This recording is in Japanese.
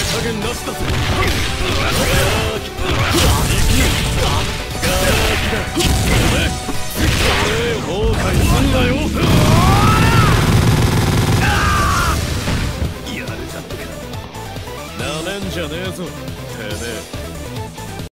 加減なしだぜ。後悔すんなよ。やるじゃんけ。なめんじゃねえぞてめえ。